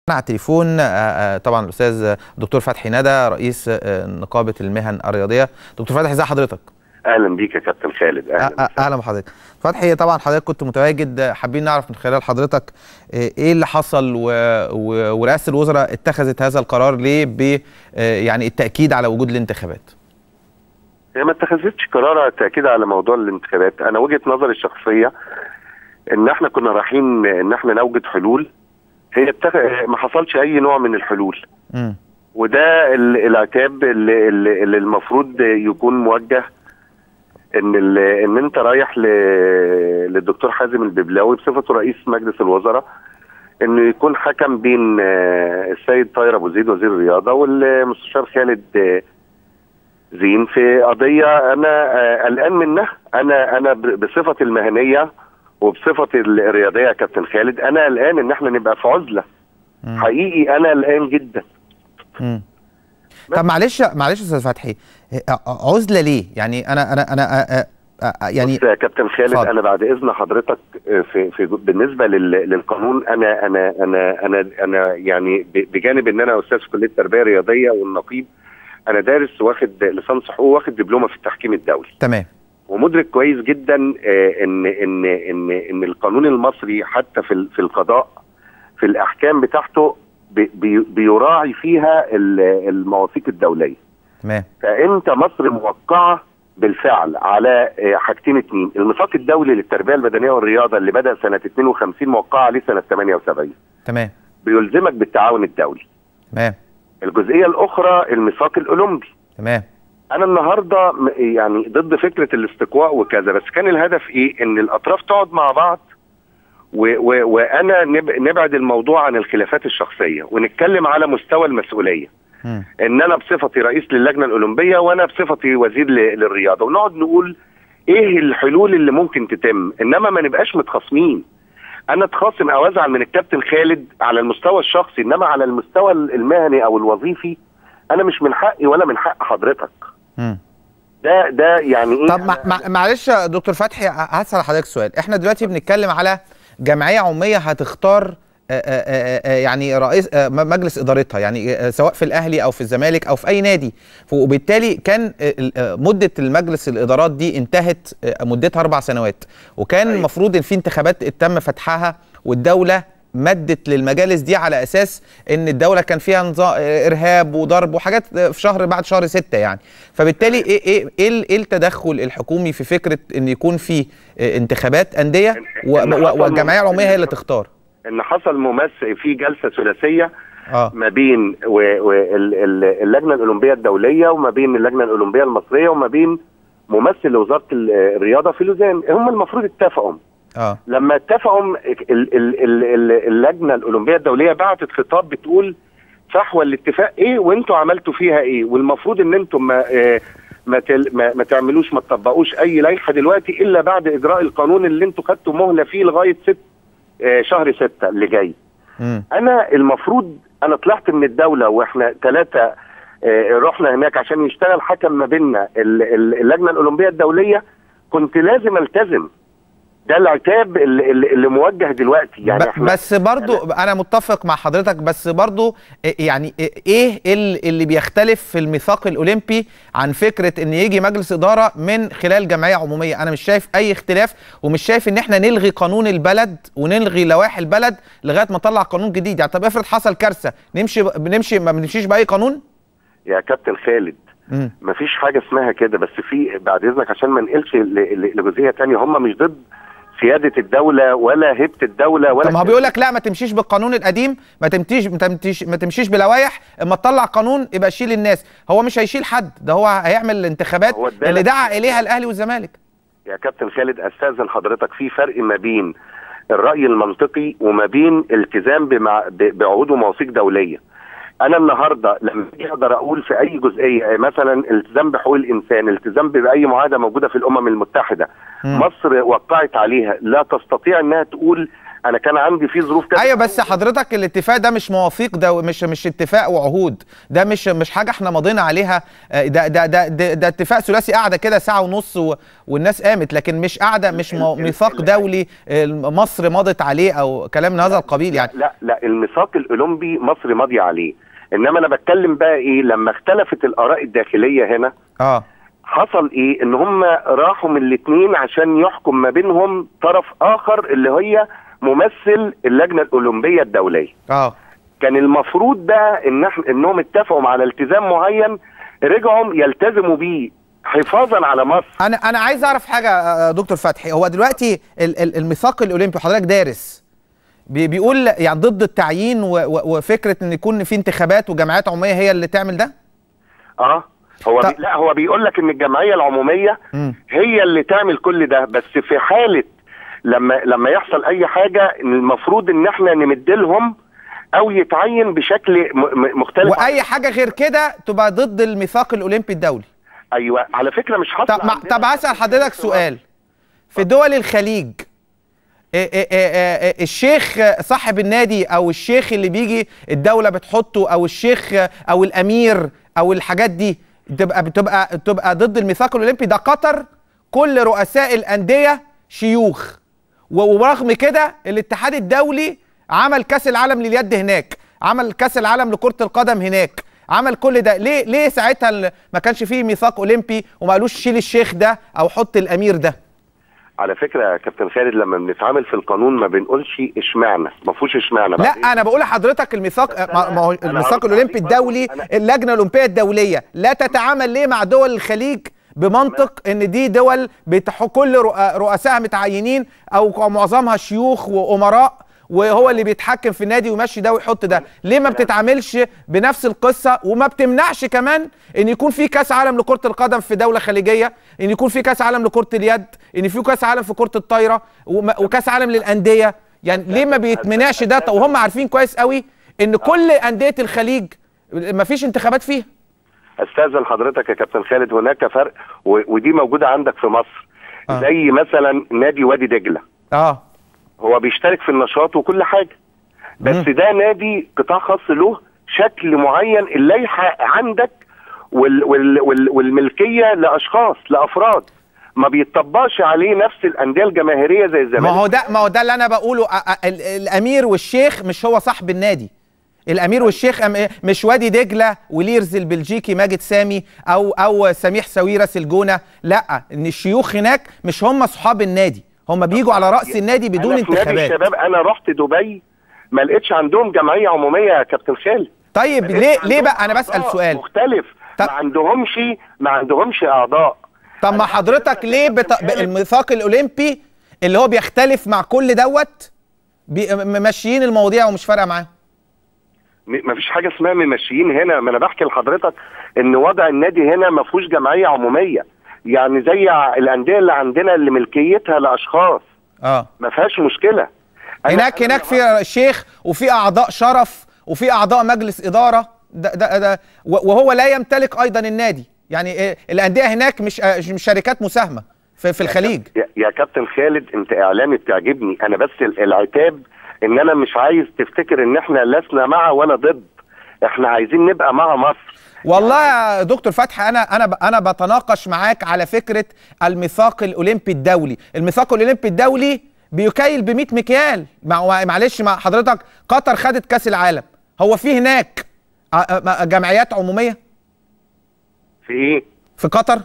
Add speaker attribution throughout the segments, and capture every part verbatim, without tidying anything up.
Speaker 1: على التليفون طبعا الاستاذ دكتور فتحي ندى رئيس نقابه المهن الرياضيه. دكتور فتحي ازي حضرتك؟
Speaker 2: اهلا بيك يا كابتن خالد.
Speaker 1: اهلا اهلا بحضرتك. فتحي طبعا حضرتك كنت متواجد، حابين نعرف من خلال حضرتك ايه اللي حصل و... و... ورئاسه الوزراء اتخذت هذا القرار ليه ب يعني التاكيد على وجود الانتخابات.
Speaker 2: هي ما اتخذتش قرار على التاكيد على موضوع الانتخابات. انا وجهه نظري الشخصيه ان احنا كنا رايحين ان احنا نوجد حلول، هي التخ... ما حصلش اي نوع من الحلول. م. وده العتاب اللي, اللي المفروض يكون موجه ان ان انت رايح ل... للدكتور حازم الببلاوي بصفته رئيس مجلس الوزراء، انه يكون حكم بين السيد طاهر ابو زيد وزير الرياضه والمستشار خالد زين في قضيه انا قلقان منها. انا انا بصفتي المهنيه وبصفتي الرياضيه يا كابتن خالد انا قلقان ان احنا نبقى في عزله. مم. حقيقي انا قلقان جدا.
Speaker 1: امم طب معلش معلش استاذ فتحي، عزله ليه؟ يعني انا انا انا يعني
Speaker 2: بص يا كابتن خالد فضل. انا بعد اذن حضرتك في في بالنسبه للقانون انا انا انا انا انا يعني بجانب ان انا استاذ في كليه التربيه الرياضيه والنقيب، انا دارس واخد ليسانس حقوق واخد دبلومه في التحكيم الدولي.
Speaker 1: تمام.
Speaker 2: ومدرك كويس جدا ان ان ان ان القانون المصري حتى في في القضاء في الاحكام بتاعته بي بيراعي فيها المواثيق الدوليه.
Speaker 1: تمام.
Speaker 2: فانت مصر موقعه بالفعل على حاجتين اتنين، الميثاق الدولي للتربيه البدنيه والرياضه اللي بدا سنه اتنين وخمسين موقعه عليه سنه تمانية وسبعين.
Speaker 1: تمام.
Speaker 2: بيلزمك بالتعاون الدولي.
Speaker 1: تمام.
Speaker 2: الجزئيه الاخرى الميثاق الاولمبي.
Speaker 1: تمام.
Speaker 2: انا النهارده يعني ضد فكره الاستقواء وكذا، بس كان الهدف ايه؟ ان الاطراف تقعد مع بعض و و وانا نب نبعد الموضوع عن الخلافات الشخصيه ونتكلم على مستوى المسؤوليه. م. ان انا بصفتي رئيس للجنه الاولمبيه وانا بصفتي وزير للرياضه، ونقعد نقول ايه الحلول اللي ممكن تتم، انما ما نبقاش متخاصمين. انا اتخاصم او ازعل من الكابتن خالد على المستوى الشخصي، انما على المستوى المهني او الوظيفي انا مش من حقي ولا من حق حضرتك.
Speaker 1: مم.
Speaker 2: ده ده يعني ايه؟
Speaker 1: طب معلش يا دكتور فتحي هسأل حضرتك سؤال. احنا دلوقتي بنتكلم على جمعيه عموميه هتختار آآ آآ يعني رئيس مجلس ادارتها، يعني سواء في الاهلي او في الزمالك او في اي نادي، وبالتالي كان مده المجلس الادارات دي انتهت مدتها اربع سنوات، وكان المفروض ان في انتخابات تم فتحها والدوله مدت للمجالس دي على اساس ان الدوله كان فيها نظام ارهاب وضرب وحاجات في شهر بعد شهر ستة يعني، فبالتالي ايه ايه ايه التدخل الحكومي في فكره ان يكون في انتخابات انديه والجمعيه العموميه هي اللي تختار؟
Speaker 2: ان حصل ممثل في جلسه ثلاثيه
Speaker 1: آه.
Speaker 2: ما بين اللجنه الاولمبيه الدوليه وما بين اللجنه الاولمبيه المصريه وما بين ممثل لوزاره الرياضه في لوزان، هم المفروض اتفقوا.
Speaker 1: اه
Speaker 2: لما اتفقوا اللجنه الاولمبيه الدوليه بعتت خطاب بتقول فحوى الاتفاق ايه وانتوا عملتوا فيها ايه، والمفروض ان انتم ما ما, ما, ما تعملوش ما تطبقوش اي لائحه دلوقتي الا بعد اجراء القانون اللي انتوا خدتوا مهله فيه لغايه ست شهر ستة اللي جاي. م. انا المفروض انا طلعت من الدوله واحنا ثلاثه رحنا هناك عشان يشتغل حكم ما بيننا اللجنه الاولمبيه الدوليه، كنت لازم التزم. ده العتاب اللي, اللي موجه دلوقتي يعني.
Speaker 1: بس برضو أنا, انا متفق مع حضرتك، بس برضو يعني ايه اللي بيختلف في الميثاق الاولمبي عن فكره ان يجي مجلس اداره من خلال جمعيه عموميه؟ انا مش شايف اي اختلاف، ومش شايف ان احنا نلغي قانون البلد ونلغي لوائح البلد لغايه ما نطلع قانون جديد. يعني طب افرض حصل كارثه، نمشي بنمشي ما بنمشيش باي قانون؟
Speaker 2: يا كابتن خالد م. مفيش حاجه اسمها كده، بس في بعد اذنك عشان ما نقلش لجزئيه ثانيه، هم مش ضد سيادة الدولة ولا هيبة الدولة ولا.
Speaker 1: طب ما هو بيقول لك لا ما تمشيش بالقانون القديم، ما تمشيش ما تمشيش ما تمشيش بلوائح، اما تطلع قانون يبقى شيل الناس. هو مش هيشيل حد، ده هو هيعمل الانتخابات اللي دعا اليها الاهلي والزمالك.
Speaker 2: يا كابتن خالد استاذن حضرتك، في فرق ما بين الرأي المنطقي وما بين التزام بعقود ومواثيق دولية. انا النهارده لما اجي اقدر اقول في اي جزئيه مثلا التزام بحقوق الانسان، التزام باي معاهده موجوده في الامم المتحده م. مصر وقعت عليها، لا تستطيع انها تقول انا كان عندي فيه ظروف كده.
Speaker 1: ايوه بس حضرتك الاتفاق ده مش مواثيق، ده مش مش اتفاق وعهود، ده مش مش حاجه احنا ماضينا عليها، ده ده ده ده, ده اتفاق ثلاثي قاعده كده ساعه ونص و والناس قامت، لكن مش قاعده، مش ميثاق دولي مصر مضت عليه او كلام من هذا القبيل يعني.
Speaker 2: لا لا الميثاق الاولمبي مصر ماضيه عليه، انما انا بتكلم بقى ايه لما اختلفت الاراء الداخليه هنا
Speaker 1: اه
Speaker 2: حصل ايه؟ ان هم راحوا من الاثنين عشان يحكم ما بينهم طرف اخر اللي هي ممثل اللجنه الاولمبيه الدوليه.
Speaker 1: اه
Speaker 2: كان المفروض بقى ان احنا انهم اتفقوا على التزام معين رجعوا يلتزموا بيه حفاظا على مصر.
Speaker 1: انا انا عايز اعرف حاجه دكتور فتحي، هو دلوقتي الميثاق الاولمبي حضرتك دارس بيقول يعني ضد التعيين وفكره ان يكون في انتخابات وجمعيات عموميه هي اللي تعمل ده؟
Speaker 2: اه هو بي لا هو بيقول لك ان الجمعيه العموميه م. هي اللي تعمل كل ده، بس في حاله لما لما يحصل اي حاجه المفروض ان احنا نمد لهم او يتعين بشكل مختلف،
Speaker 1: واي حاجه غير كده تبقى ضد الميثاق الاولمبي الدولي.
Speaker 2: ايوه على فكره مش حاصله.
Speaker 1: طب طب هسال حضرتك سؤال، في دول الخليج إيه إيه إيه الشيخ صاحب النادي او الشيخ اللي بيجي الدوله بتحطه او الشيخ او الامير او الحاجات دي بتبقى بتبقى بتبقى ضد الميثاق الاولمبي ده؟ قطر كل رؤساء الانديه شيوخ، ورغم كده الاتحاد الدولي عمل كاس العالم لليد هناك، عمل كاس العالم لكرة القدم هناك، عمل كل ده. ليه ليه ساعتها ما كانش فيه ميثاق اولمبي وما قالوش شيل الشيخ ده او حط الامير ده؟
Speaker 2: على فكره يا كابتن خالد لما بنتعامل في القانون ما بنقولش اشمعنى، ما فيهوش اشمعنى.
Speaker 1: لا انا بقول لحضرتك الميثاق، ما هو الميثاق الاولمبي الدولي اللجنه الاولمبيه الدوليه لا تتعامل ليه مع دول الخليج بمنطق ان دي دول كل رؤسائها متعينين او معظمها شيوخ وامراء وهو اللي بيتحكم في النادي ويمشي ده ويحط ده؟ ليه ما بتتعاملش بنفس القصه وما بتمنعش كمان ان يكون في كاس عالم لكره القدم في دوله خليجيه، ان يكون في كاس عالم لكره اليد، ان في كاس عالم في كره الطايره وكاس عالم للانديه؟ يعني ليه ما بيتمنعش ده وهم عارفين كويس قوي ان كل انديه الخليج ما فيش انتخابات فيها؟
Speaker 2: استاذن حضرتك يا كابتن خالد، هناك فرق ودي موجوده عندك في مصر. آه. زي مثلا نادي وادي دجله
Speaker 1: اه
Speaker 2: هو بيشترك في النشاط وكل حاجه، بس مم. ده نادي قطاع خاص له شكل معين، اللائحه عندك وال وال وال والملكيه لاشخاص لافراد، ما بيطبقش عليه نفس الانديه الجماهيريه زي الزمالك.
Speaker 1: ما هو ده ما هو ده اللي انا بقوله. الامير والشيخ مش هو صاحب النادي، الامير والشيخ مش وادي دجله وليرز البلجيكي ماجد سامي او او سميح ساويرس الجونه، لا، ان الشيوخ هناك مش هم اصحاب النادي، هم بيجوا على راس النادي بدون
Speaker 2: أنا
Speaker 1: انتخابات.
Speaker 2: نادي الشباب انا رحت دبي ما لقيتش عندهم جمعيه عموميه يا كابتن خالد.
Speaker 1: طيب ليه ليه بقى؟ انا بسال سؤال
Speaker 2: مختلف. ما عندهمش ما عندهمش اعضاء.
Speaker 1: طب ما حضرتك ليه بت... الميثاق الاولمبي اللي هو بيختلف مع كل دوت ممشيين المواضيع ومش فارقه معاهم؟
Speaker 2: ما فيش حاجه اسمها ممشيين هنا، ما انا بحكي لحضرتك ان وضع النادي هنا ما فيهوش جمعيه عموميه، يعني زي الانديه اللي عندنا اللي ملكيتها لاشخاص
Speaker 1: اه
Speaker 2: ما فيهاش مشكله.
Speaker 1: هناك هناك في شيخ وفي اعضاء شرف وفي اعضاء مجلس اداره ده ده ده وهو لا يمتلك ايضا النادي، يعني الانديه هناك مش مش شركات مساهمه في, في الخليج.
Speaker 2: يا, يا كابتن خالد انت اعلامي بتعجبني، انا بس العتاب ان انا مش عايز تفتكر ان احنا لسنا مع ولا ضد، احنا عايزين نبقى مع مصر.
Speaker 1: والله يا دكتور فتحي انا انا انا بتناقش معاك على فكره الميثاق الاولمبي الدولي، الميثاق الاولمبي الدولي بيكيل ب مية مكيال. معلش مع حضرتك، قطر خدت كاس العالم، هو في هناك جمعيات عموميه؟
Speaker 2: في ايه؟
Speaker 1: في قطر؟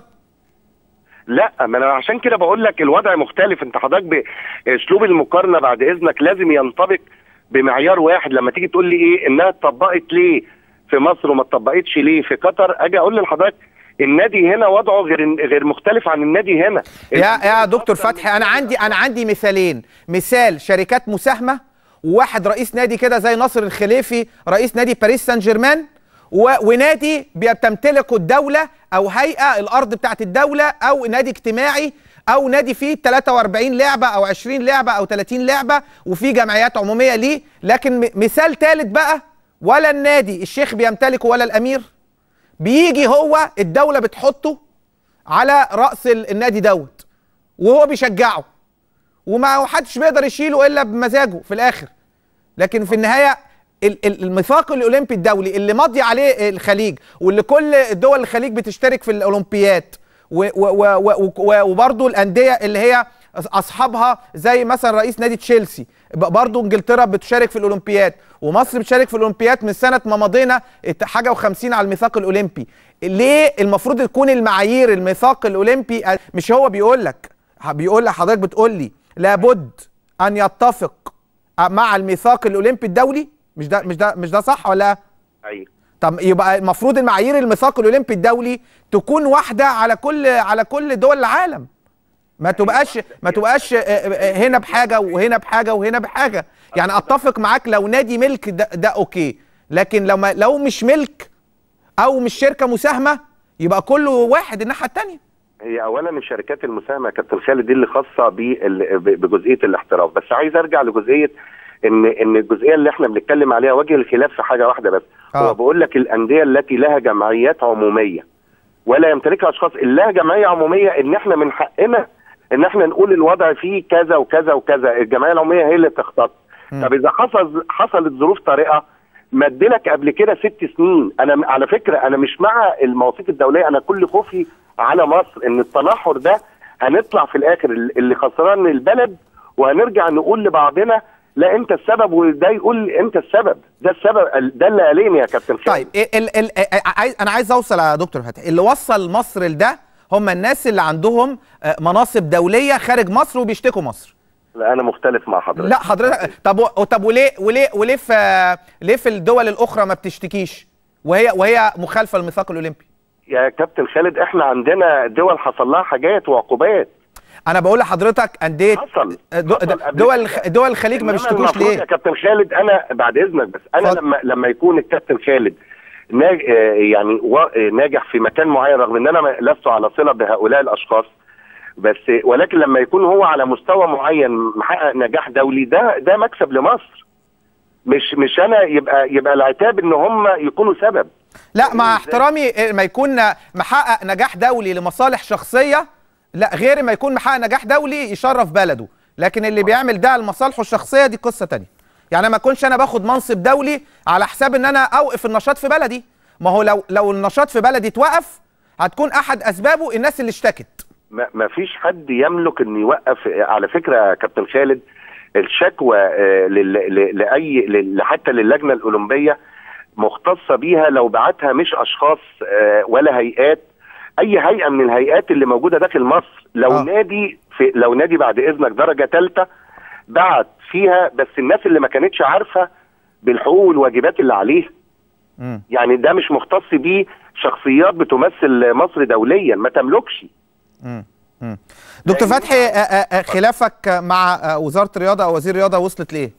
Speaker 2: لا، ما انا عشان كده بقول لك الوضع مختلف. انت حضرتك باسلوب المقارنه بعد اذنك لازم ينطبق بمعيار واحد. لما تيجي تقول لي ايه انها اتطبقت ليه في مصر وما اتطبقتش ليه في قطر، اجي اقول لحضرتك النادي هنا وضعه غير غير مختلف عن النادي هنا.
Speaker 1: يا يا دكتور فتحي انا عندي انا عندي مثالين، مثال شركات مساهمه وواحد رئيس نادي كده زي ناصر الخليفي رئيس نادي باريس سان جيرمان، ونادي بتمتلكه الدوله او هيئه الارض بتاعت الدوله او نادي اجتماعي او نادي فيه ثلاثة وأربعين لعبه او عشرين لعبه او ثلاثين لعبه وفي جمعيات عموميه ليه. لكن مثال ثالث بقى، ولا النادي الشيخ بيمتلكه ولا الامير، بيجي هو الدوله بتحطه على راس النادي دوت وهو بيشجعه وما حدش بيقدر يشيله الا بمزاجه في الاخر. لكن في النهايه الميثاق الاولمبي الدولي اللي ماضي عليه الخليج، واللي كل دول الخليج بتشترك في الاولمبيات، وبرضه الانديه اللي هي اصحابها زي مثلا رئيس نادي تشيلسي، برضه انجلترا بتشارك في الاولمبيات، ومصر بتشارك في الاولمبيات من سنه ما مضينا حاجه وخمسين على الميثاق الاولمبي. ليه المفروض تكون المعايير الميثاق الاولمبي؟ مش هو بيقول لك، بيقول لحضرتك بتقول لي لابد ان يتفق مع الميثاق الاولمبي الدولي، مش ده مش ده مش ده صح ولا؟
Speaker 2: ايوه.
Speaker 1: طب يبقى المفروض المعايير الميثاق الاولمبي الدولي تكون واحده على كل على كل دول العالم، ما تبقاش ما تبقاش هنا بحاجه وهنا بحاجه وهنا بحاجه. يعني اتفق معاك لو نادي ملك ده, ده اوكي، لكن لو ما لو مش ملك او مش شركه مساهمه يبقى كله واحد الناحيه الثانيه.
Speaker 2: هي اولا الشركات المساهمه يا كابتن خالد دي اللي خاصه بجزئيه الاحتراف، بس عايز ارجع لجزئيه ان ان الجزئيه اللي احنا بنتكلم عليها وجه الخلاف في حاجه واحده بس. آه. هو بقول لك الانديه التي لها جمعيات عموميه ولا يمتلكها اشخاص، اللي لها جمعيه عموميه ان احنا من حقنا ان احنا نقول الوضع فيه كذا وكذا وكذا، الجمعيه العموميه هي اللي تختص. طب اذا حصل حصلت ظروف طارئه مدلك قبل كده ست سنين. انا على فكره انا مش مع المواثيق الدوليه، انا كل خوفي على مصر ان التنحر ده هنطلع في الاخر اللي خسران البلد، وهنرجع نقول لبعضنا لا انت السبب، وده يقول انت السبب، ده السبب، ده اللي قاليني يا كابتن خالد.
Speaker 1: طيب ال ال عايز انا عايز اوصل يا دكتور فتحي، اللي وصل مصر لده هم الناس اللي عندهم مناصب دوليه خارج مصر وبيشتكوا مصر.
Speaker 2: لا انا مختلف مع حضرتك.
Speaker 1: لا حضرتك طب طب وليه وليه وليه في ليه في الدول الاخرى ما بتشتكيش وهي وهي مخالفه للميثاق الاولمبي؟
Speaker 2: يا كابتن خالد احنا عندنا دول حصل لها حاجات وعقوبات.
Speaker 1: انا بقول لحضرتك انديه
Speaker 2: حصل
Speaker 1: دول دول الخليج ما بيشتكوش ليه؟
Speaker 2: يا كابتن خالد انا بعد اذنك بس انا فضل. لما لما يكون الكابتن خالد ناج يعني ناجح في مكان معين، رغم ان انا لست على صله بهؤلاء الاشخاص، بس ولكن لما يكون هو على مستوى معين محقق نجاح دولي، ده ده مكسب لمصر. مش مش انا يبقى يبقى العتاب ان هم يكونوا سبب.
Speaker 1: لا مع احترامي ما يكون محقق نجاح دولي لمصالح شخصيه، لا غير ما يكون محقق نجاح دولي يشرف بلده، لكن اللي بيعمل ده لمصالحه الشخصيه دي قصه ثانيه. يعني ما اكونش انا باخد منصب دولي على حساب ان انا اوقف النشاط في بلدي. ما هو لو لو النشاط في بلدي اتوقف هتكون احد اسبابه الناس اللي اشتكت.
Speaker 2: ما, ما فيش حد يملك ان يوقف. على فكره يا كابتن خالد الشكوى لاي حتى للجنه الاولمبيه مختصه بيها لو بعتها مش اشخاص ولا هيئات، اي هيئه من الهيئات اللي موجوده داخل مصر. لو آه. نادي في لو نادي بعد اذنك درجه ثالثه بعت فيها، بس الناس اللي ما كانتش عارفه بالحقوق والواجبات اللي عليها. م. يعني ده مش مختص بيه شخصيات بتمثل مصر دوليا ما تملكش.
Speaker 1: م. م. دكتور فتحي خلافك مع وزاره الرياضه او وزير الرياضه وصلت ليه؟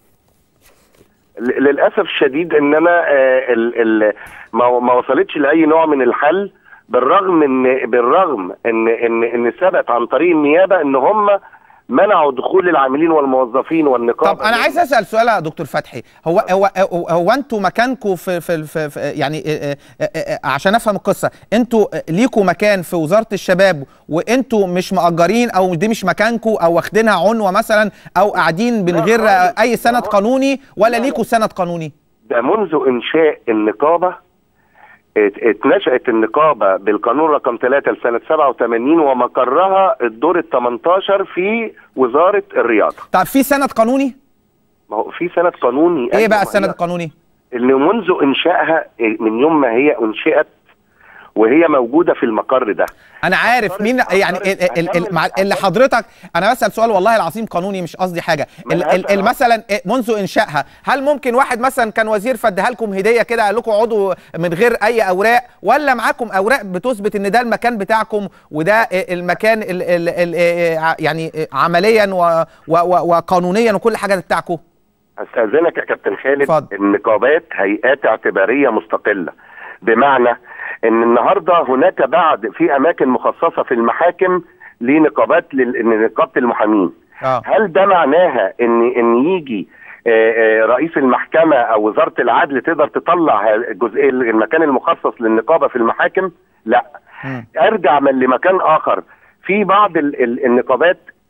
Speaker 2: للاسف الشديد ان انا ال ال ما وصلتش لاي نوع من الحل، بالرغم ان بالرغم ان ان ان ثبت عن طريق النيابه ان هم منعوا دخول العاملين والموظفين والنقابه.
Speaker 1: طب انا عايز اسال سؤال يا دكتور فتحي، هو هو هو انتوا مكانكم في, في, في, في يعني عشان افهم القصه، انتوا ليكوا مكان في وزاره الشباب وانتوا مش مأجرين او دي مش مكانكم او واخدينها عنوه مثلا او قاعدين من غير اي سند قانوني، ولا ليكوا سند قانوني؟
Speaker 2: ده منذ انشاء النقابه، اتنشأت النقابة بالقانون رقم ثلاثة لسنة سبعة وثمانين ومقرها الدور ال ثمانية عشر في وزارة الرياضة.
Speaker 1: طب في سند قانوني؟
Speaker 2: ما هو في سند قانوني.
Speaker 1: ايه بقى السند القانوني؟
Speaker 2: اللي منذ انشائها من يوم ما هي انشئت وهي موجودة في المقر ده.
Speaker 1: انا عارف مين يعني اللي حضرتك، انا بسأل سؤال والله العظيم قانوني مش قصدي حاجة. مثلا منذ انشائها هل ممكن واحد مثلا كان وزير فادها لكم هدية كده قال لكم اقعدوا من غير اي اوراق، ولا معاكم اوراق بتثبت ان ده المكان بتاعكم وده المكان ال ال ال يعني عمليا وقانونيا وكل حاجة بتاعكم؟
Speaker 2: استاذنك يا كابتن خالد، فضل. النقابات هيئات اعتبارية مستقلة، بمعنى ان النهارده هناك بعض في اماكن مخصصه في المحاكم لنقابات لنقابه المحامين. آه. هل ده معناها ان ان يجي رئيس المحكمه او وزاره العدل تقدر تطلع الجزء المكان المخصص للنقابه في المحاكم؟ لا. م. ارجع من لمكان اخر. في بعض النقابات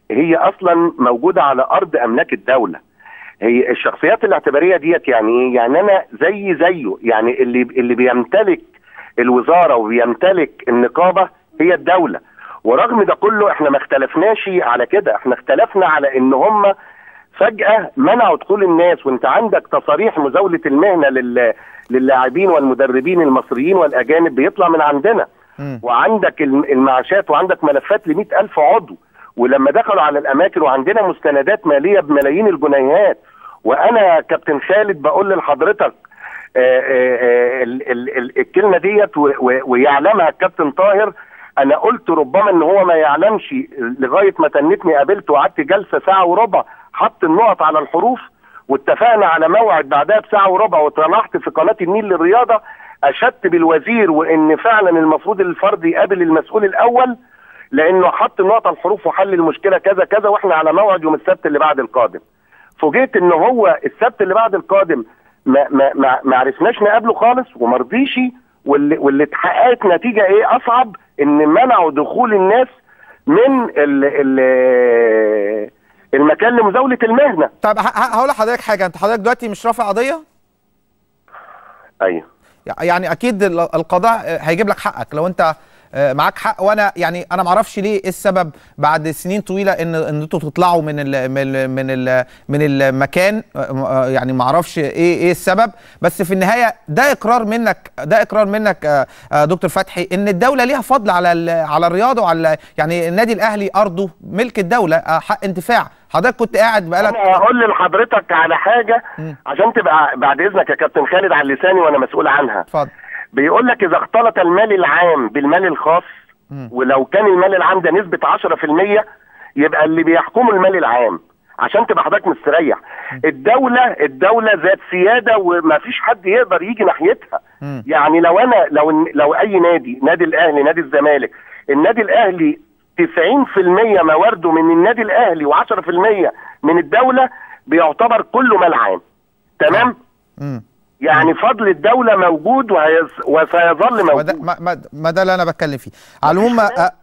Speaker 2: هي اصلا موجوده على ارض املاك الدوله. هي الشخصيات الاعتباريه ديت يعني ايه؟ يعني انا زي زيه، يعني اللي اللي بيمتلك الوزاره وبيمتلك النقابه هي الدوله. ورغم ده كله احنا ما اختلفناش على كده، احنا اختلفنا على ان هم فجاه منعوا دخول الناس، وانت عندك تصاريح مزاوله المهنه لل للاعبين والمدربين المصريين والاجانب بيطلع من عندنا. م. وعندك المعاشات وعندك ملفات ل مئة ألف عضو، ولما دخلوا على الاماكن وعندنا مستندات ماليه بملايين الجنيهات. وانا كابتن خالد بقول لحضرتك الكلمه ديت ويعلمها الكابتن طاهر. انا قلت ربما ان هو ما يعلمش لغايه ما تنتني قابلته وقعدت جلسه ساعه وربع، حط النقط على الحروف واتفقنا على موعد بعدها بساعه وربع، وطلعت في قناه النيل للرياضه اشدت بالوزير وان فعلا المفروض الفرد يقابل المسؤول الاول، لانه حط النقط على الحروف وحل المشكله كذا كذا، واحنا على موعد يوم السبت اللي بعد القادم. فوجئت ان هو السبت اللي بعد القادم ما ما ما, ما عرفناش نقابله خالص وما رضيش، واللي واللي اتحققت نتيجه ايه اصعب؟ ان منعوا دخول الناس من ال ال المكان لمزاوله المهنه.
Speaker 1: طب هقول لحضرتك حاجه، انت حضرتك دلوقتي مش رافع قضيه؟
Speaker 2: ايوه.
Speaker 1: يعني اكيد القضاء هيجيب لك حقك لو انت معاك حق، وانا يعني انا ما اعرفش ليه ايه السبب بعد سنين طويله ان ان انتوا تطلعوا من ال من ال من ال من المكان، يعني ما اعرفش ايه ايه السبب، بس في النهايه ده اقرار منك ده اقرار منك دكتور فتحي ان الدوله ليها فضل على على الرياضه وعلى يعني النادي الاهلي ارضه ملك الدوله، حق انتفاع. حضرتك كنت قاعد بقالك.
Speaker 2: انا هقول لحضرتك على حاجه م. عشان تبقى بعد اذنك يا كابتن خالد على لساني وانا مسؤول عنها.
Speaker 1: اتفضل.
Speaker 2: بيقول لك اذا اختلط المال العام بالمال الخاص، م. ولو كان المال العام ده نسبه عشرة في المية يبقى اللي بيحكموا المال العام، عشان تبقى حضرتك مستريح. م. الدوله الدوله ذات سياده وما فيش حد يقدر يجي ناحيتها. م. يعني لو انا لو لو اي نادي، نادي الاهلي، نادي الزمالك، النادي الاهلي تسعين في المية موارده من النادي الاهلي وعشرة في المية من الدوله، بيعتبر كله مال عام. تمام؟ م. يعني فضل الدولة موجود وسيظل موجود.
Speaker 1: ما, ما ده اللي أنا بتكلم فيه. على العموم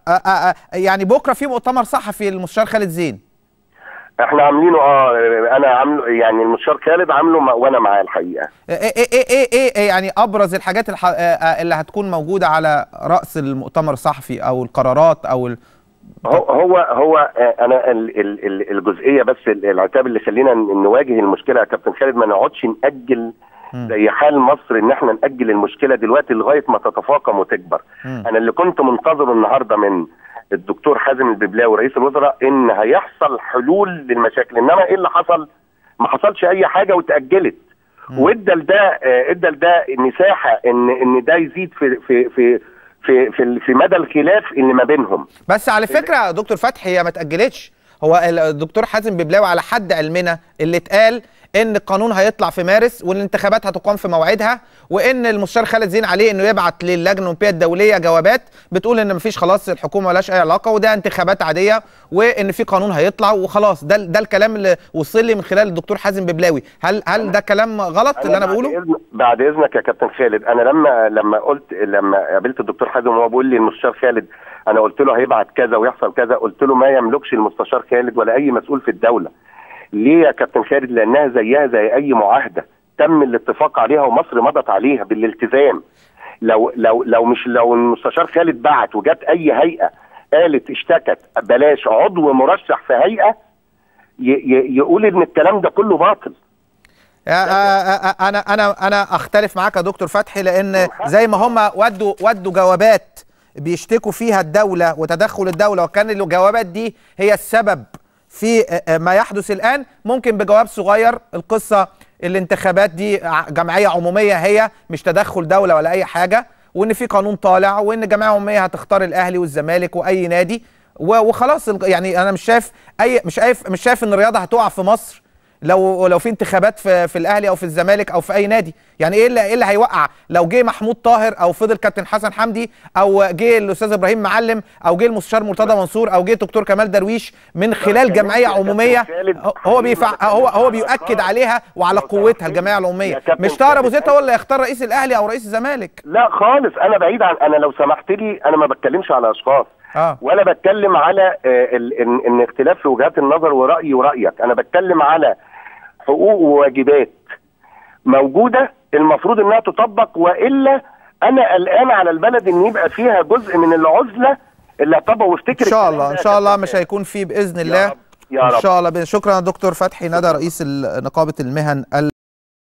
Speaker 1: يعني بكرة في مؤتمر صحفي للمستشار خالد زين.
Speaker 2: احنا عاملينه اه انا عامله، يعني المستشار خالد عامله وانا معاه الحقيقه.
Speaker 1: ايه ايه ايه ايه, إيه يعني ابرز الحاجات الح... اللي هتكون موجوده على راس المؤتمر الصحفي او القرارات او ال...
Speaker 2: هو هو هو انا ال ال الجزئيه بس العتاب اللي خلينا نواجه المشكله يا كابتن خالد، ما نقعدش ناجل زي حال مصر ان احنا ناجل المشكله دلوقتي لغايه ما تتفاقم وتكبر. م. انا اللي كنت منتظره النهارده من الدكتور حازم الببلاوي رئيس الوزراء ان هيحصل حلول للمشاكل، انما ايه اللي حصل؟ ما حصلش اي حاجه واتاجلت، وادى لده ادى لده مساحه ان ان ده يزيد في في في في في, في مدى الخلاف اللي ما بينهم.
Speaker 1: بس على فكره يا دكتور فتحي هي ما اتاجلتش، هو الدكتور حازم ببلاوي على حد علمنا اللي اتقال ان القانون هيطلع في مارس والانتخابات هتقام في موعدها، وان المستشار خالد زين عليه انه يبعت للجنه الاولمبيه الدوليه جوابات بتقول ان مفيش خلاص الحكومه مالهاش اي علاقه وده انتخابات عاديه وان في قانون هيطلع وخلاص. ده ده الكلام اللي وصل لي من خلال الدكتور حازم ببلاوي. هل هل ده كلام غلط اللي انا بقوله؟
Speaker 2: بعد, إذن بعد اذنك يا كابتن خالد، انا لما لما قلت لما قابلت الدكتور حازم وهو بيقول لي المستشار خالد، انا قلت له هيبعت كذا ويحصل كذا، قلت له ما يملكش المستشار خالد ولا اي مسؤول في الدوله. ليه يا كابتن خالد؟ لانها زيها زي اي معاهده تم الاتفاق عليها ومصر مضت عليها بالالتزام. لو لو لو مش لو المستشار خالد بعت وجت اي هيئه قالت اشتكت بلاش عضو مرشح في هيئه يقول ان الكلام ده كله باطل.
Speaker 1: انا انا انا اختلف معاك يا دكتور فتحي، لان زي ما هم ودوا ودوا جوابات بيشتكوا فيها الدوله وتدخل الدوله، وكان الجوابات دي هي السبب في ما يحدث الآن، ممكن بجواب صغير القصة الانتخابات دي جمعية عمومية هي مش تدخل دولة ولا أي حاجة، وإن في قانون طالع وإن جمعية عمومية هتختار الأهلي والزمالك وأي نادي وخلاص. يعني أنا مش شايف أي مش شايف مش شايف إن الرياضة هتقع في مصر لو لو في انتخابات في في الاهلي او في الزمالك او في اي نادي. يعني ايه اللي ايه اللي هيوقع؟ لو جه محمود طاهر او فضل كابتن حسن حمدي او جه الاستاذ ابراهيم معلم او جه المستشار مرتضى منصور او جه دكتور كمال درويش من خلال جمعيه عموميه هو بيفع هو هو بيؤكد عليها وعلى قوتها الجمعيه العموميه. مش طاهر ابو زيد هو اللي يختار رئيس الاهلي او رئيس الزمالك.
Speaker 2: لا خالص، انا بعيد عن، انا لو سمحت لي انا ما بتكلمش على اشخاص، آه. ولا بتكلم على ان, إن اختلاف في وجهات النظر ورأيي ورأيك. انا بتكلم على حقوق وواجبات موجودة المفروض انها تطبق، وإلا انا قلقان على البلد ان يبقى فيها جزء من العزلة اللي هطبق. وافتكر
Speaker 1: ان شاء الله ان شاء الله مش هيكون فيه باذن الله.
Speaker 2: يا رب. يا رب.
Speaker 1: ان شاء الله. شكرا دكتور فتحي ندى رئيس نقابة المهن.